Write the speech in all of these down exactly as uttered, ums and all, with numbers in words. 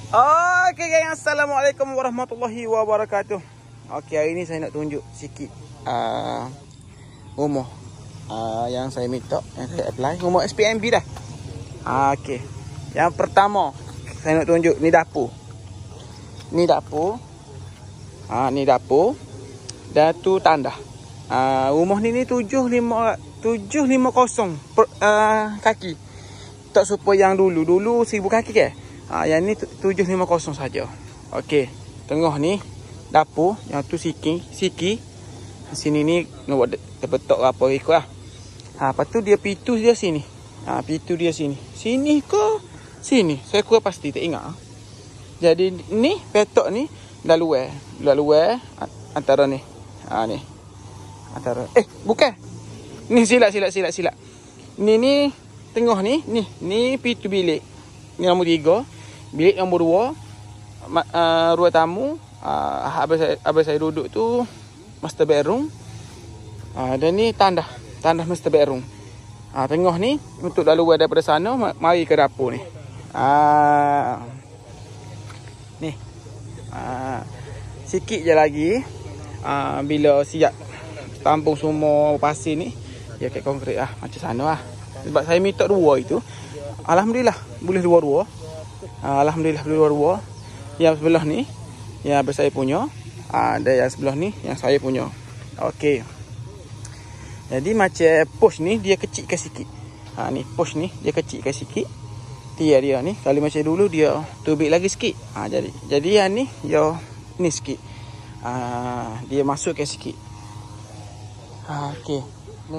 Okey gang, assalamualaikum warahmatullahi wabarakatuh. Okey, hari ni saya nak tunjuk sikit uh, rumah uh, yang saya minta, yang saya apply, rumah S P M B dah. Uh, Okey. Yang pertama saya nak tunjuk ni dapur. Ni dapur. Ah uh, ni dapur. Dan tu tandah. Uh, rumah ni ni tujuh lima kosong per, uh, kaki. Tak supaya yang dulu. Dulu seribu kaki ke? Ha, yang ni tujuh lima kosong saja. Okey. Tengah ni dapur, yang tu siki, siki. Sini ni nak buat terpetok apa ikutlah. Ha, lepas tu dia pintu dia sini. Ha, pintu dia sini. Sini ke sini? Saya kurang pasti tak ingat. Jadi ni petok ni dah luar. Dah luar antara ni. Ha ni. Antara eh bukan. Ni silap silap silap silap. Ni ni tengah ni, ni ni pintu bilik. Ni nombor tiga. Bilik nombor dua, uh, ruang tamu. uh, Abang saya, abang saya duduk tu master bedroom. uh, Dan ni tandah, tandah master bedroom. uh, Tengah ni untuk dah luar daripada sana, mari ke dapur ni. uh, Ni uh, sikit je lagi, uh, bila siap tampung semua pasir ni, dia kek konkret lah, macam sana lah. Sebab saya minta dua itu, alhamdulillah boleh dua-dua. Alhamdulillah boleh dua-dua. Yang sebelah ni yang abang saya punya, ada yang sebelah ni yang saya punya. Okey. Jadi macam push ni dia kecilkan sikit. Ha ni push ni dia kecilkan sikit. Dia dia ni kalau macam dulu dia tubik lagi sikit. Ha jadi jadi yang ni dia ni sikit. Ha dia masukkan sikit. Ha okey. Ni.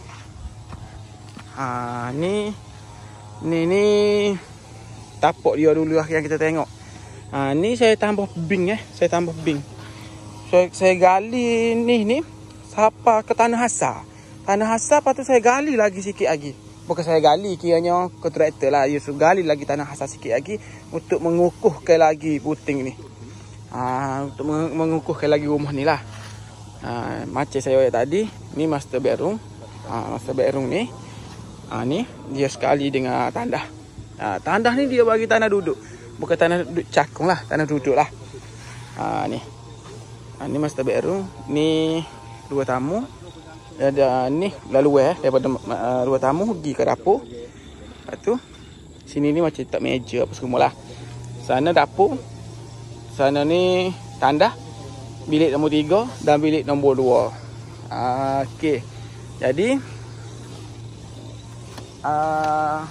Ha ni ni ni tapak dia dulu lah yang kita tengok. Ha, ni saya tambah bing eh. Saya tambah bing. Saya, saya gali ni ni sampai ke tanah hasar. Tanah hasar lepas tu saya gali lagi sikit lagi. Bukan saya gali, kiranya kontraktor lah. Dia suruh gali lagi tanah hasar sikit lagi untuk mengukuhkan lagi puting ni. Ha, untuk mengukuhkan lagi rumah ni lah. Ha, macam saya buat tadi. Ni master bedroom. Ha, master bedroom ni. Ha, ni dia sekali dengan tandah. Ha, tandah ni dia bagi tanah duduk. Bukan tanah duduk cakung lah. Tanah duduk lah. Ha, ni. Ha, ni master bedroom. Ni ruang tamu. Ada ni lalu eh daripada uh, ruang tamu pergi ke dapur. Lepas tu sini ni macam tak meja apa semua lah. Sana dapur. Sana ni tandah. Bilik nombor tiga dan bilik nombor dua. Ha, okey. Jadi uh,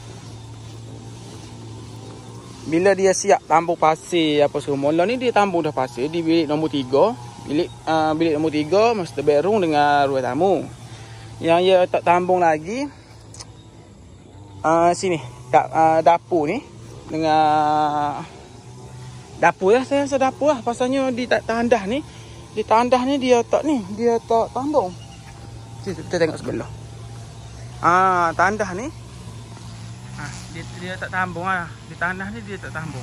bila dia siap tambung pasir apa semua, lah ni dia tambung dah pasir di bilik nombor tiga. Bilik uh, bilik nombor tiga master bedroom dengan ruang tamu. Yang dia tak tambung lagi uh, sini da, uh, dapur ni dengan dapur lah, saya rasa dapur lah. Pasalnya di tandah ni, di tandah ni dia tak ni, dia tak tambung. Kita, kita tengok sebelah. Ah, tandah ni ah, dia, dia tak tambung lah. Di tanah ni dia tak tambung.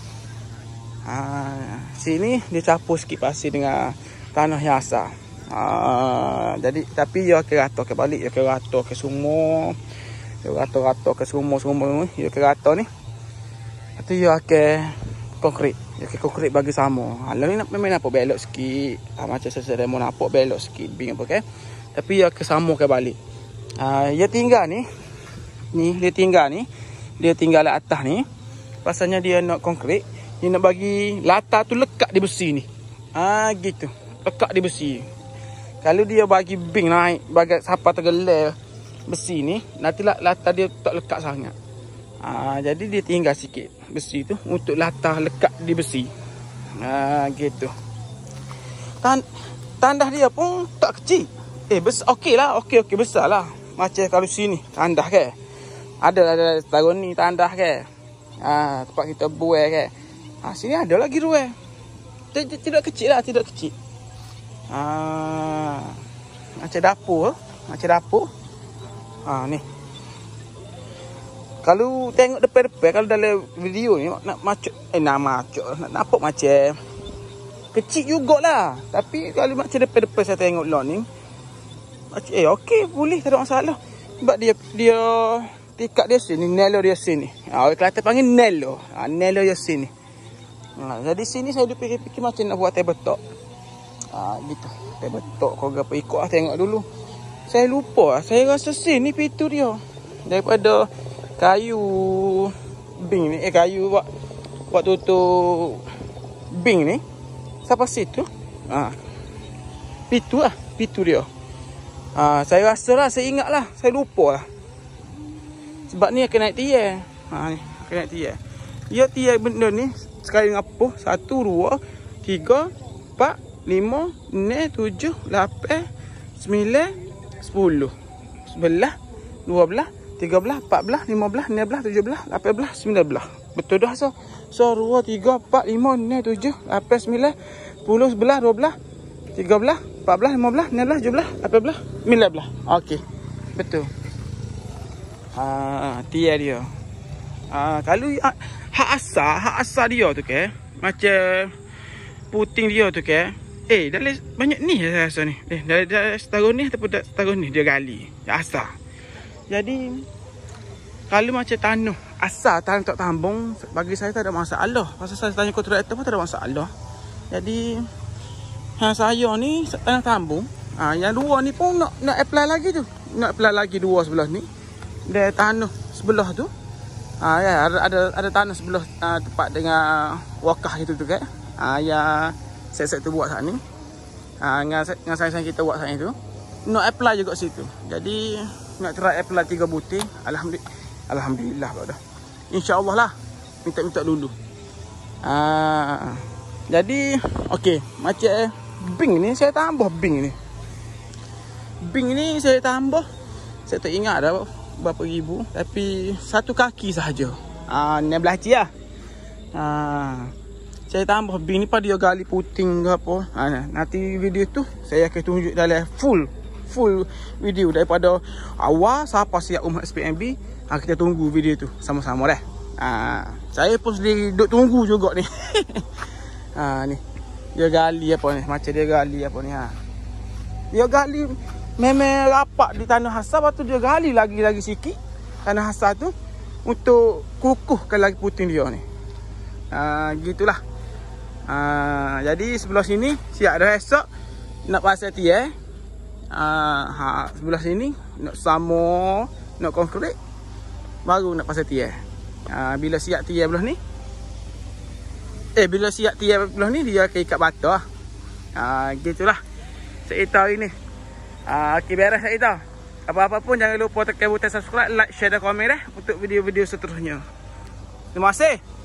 Ah, sini dia capur sikit pasir dengan tanah yang asal. Ah, jadi tapi dia akan rata ke balik, dia akan rata ke semua. Dia rata-rata ke semua-semua ni, dia akan rata ni. Lepas dia akan konkret. Dia akan konkret bagi sama. Ha, lalu ni memang nampak belok sikit. Ha, macam saya mau nampak belok sikit bing apa kan. Tapi dia akan sama ke balik. Ha, dia tinggal ni. Ni dia tinggal ni. Dia tinggal di atas ni. Pasalnya dia nak konkret. Dia nak bagi latar tu lekat di besi ni. Ah ha, gitu. Lekat di besi. Kalau dia bagi bing naik. Bagi siapa tergelar besi ni. Nanti latar dia tak lekat sangat. Ha, jadi dia tinggal sikit besi tu. Untuk latar lekat di besi. Ah ha, gitu. Tan tandah dia pun tak kecil. Eh besar. Okey lah. Okey okey besar lah. Macam kalau sini. Tandah ke. Ada ada tahun ni tandah ke. Ah, tempat kita buai ke. Ah, sini ada lagi ruang. Tidak kecil lah, tidak kecil. Ah, macam dapur, macam dapur. Ah, ni. Kalau tengok depan-depan, kalau dalam video ni nak macam eh nak macam nak nampak macam kecil jugalah. Tapi kalau macam depan-depan saya tengok lah ni macam eh okey, boleh, tak ada masalah. Sebab dia dia tikat dia sini, nelo dia sini. Ah, orang Kelantan panggil nelo. Ah, nelo dia sini. Ha, jadi sini saya duk fikir-fikir macam nak buat table top. Ha, gitu. Table top kau gapo ikut lah, tengok dulu. Saya lupa, saya rasa sini pintu dia. Daripada kayu bing ni, eh kayu buat buat tutup bing ni sampai situ. Ha. Pintu lah, pintu dia. Ha, saya rasa lah, saya ingat lah, saya lupa lah. Sebab ni akan naik tier. Ha, ni akan naik tier. Ya tier benda ni sekali dengan apa? Satu, dua, tiga, empat, lima, enam, tujuh, lapan, sembilan, sepuluh, sebelas, dua belas, tiga belas, empat belas, lima belas, enam belas, tujuh belas, lapan belas, sembilan belas. Betul dah so. So dua, tiga, empat, lima, enam, tujuh, lapan, sembilan, sepuluh, sebelas, dua belas, tiga belas, empat belas, lima belas, enam belas, tujuh belas, lapan belas, sembilan belas. Okey. Betul. Ha, tiar dia. Ha, kalau ha, hak asal, hak asal dia tu ke, macam puting dia tu ke. Eh, dalam banyak ni saya rasa ni. Eh, dalam, dalam setahun ni ataupun setahun ni dia gali. Dia asal. Jadi kalau macam tanah asal tanah tak tambung, bagi saya tak ada masalah. Pasal saya tanya kontraktor pun tak ada masalah. Jadi yang saya ni tanah tambung. Ha, yang dua ni pun nak nak apply lagi tu. Nak apply lagi dua sebelah ni. Dia tanah sebelah tu. Ha, ya, ada ada ada tanah sebelah uh, tempat dengan wakah gitu tu kan. Ha, yang set-set tu buat saat ni. Ha, dengan dengan saya kita buat saat itu. Nak apply juga situ. Jadi nak try apply tiga butir. Alhamdulillah. Alhamdulillah dah. Insya-Allah lah. Minta-minta dulu. Ha, jadi okey, macam bing ni saya tambah bing ni. Bing ni saya tambah. Saya tak ingat dah berapa ribu, tapi satu kaki sahaja. Ah, ni belaci lah. Ah, saya tambah bing ni pada dia gali puting ke apa. Ah, nanti video tu saya akan tunjuk dalam full full video daripada awal sampai siap rumah S P M B. Ah, kita tunggu video tu sama-sama dah. Ah, saya pun sendiri duk tunggu juga ni. Ah, ni. Dia gali apa ni? Macam dia gali apa ni ha. Dia gali memang rapat di tanah hasar, lepas tu dia gali lagi-lagi sikit tanah hasar tu untuk kukuhkan lagi puting dia ni. Ha, gitulah. Ha, jadi sebelah sini siap dah esok nak pasang tier. Ha, ha, sebelah sini nak sama, nak konkret, baru nak pasang tier. Ha, bila siap tier belah ni, eh bila siap tier belah ni dia akan ikat bata. Ha, gitulah cerita hari ni. Ah, okey, beres saya tahu. Apa-apa pun jangan lupa tekan butang subscribe, like, share dan komen eh untuk video-video seterusnya. Terima kasih.